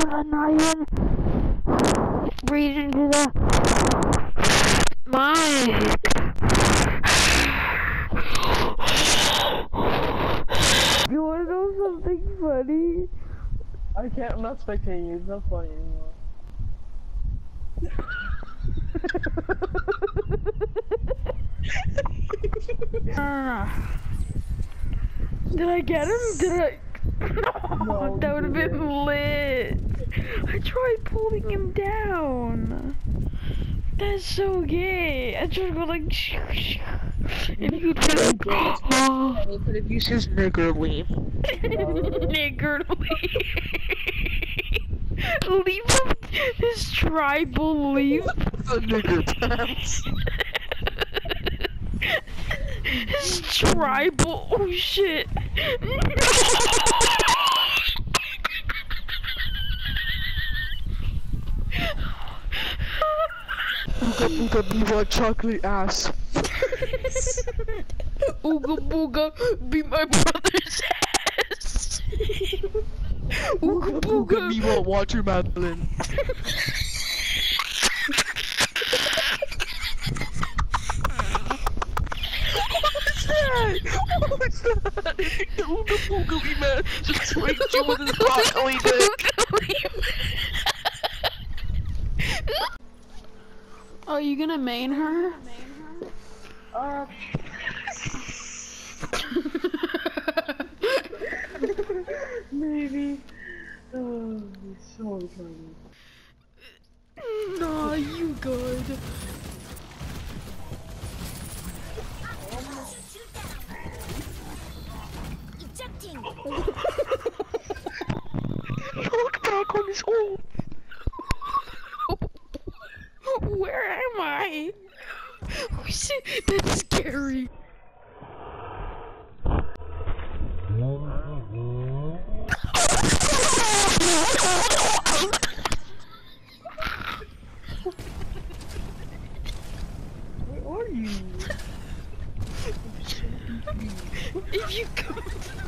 I'm not even breathing into the mic. You wanna know something funny? I can't, I'm not spectating you, it's not funny anymore. Did I get him? Did I? No, That would have been lit. I tried pulling him down. That's so gay. I tried to go like, and he would be like, oh. But if you says nigger leave. Nigger leave. Leave him his tribal leave. The nigger pants. His tribal. Oh shit. Ooga booga be my chocolate ass. Ooga booga be my brother's ass. Ooga booga be my watermelon. What's that? The Ooga Booga we met just tricked you with his broccoli dick. Are you gonna main her? Maybe. Oh, it's so funny. Nah, you good. Look back on his own. Where am I? Oh shit, that's scary. Where are you? If you come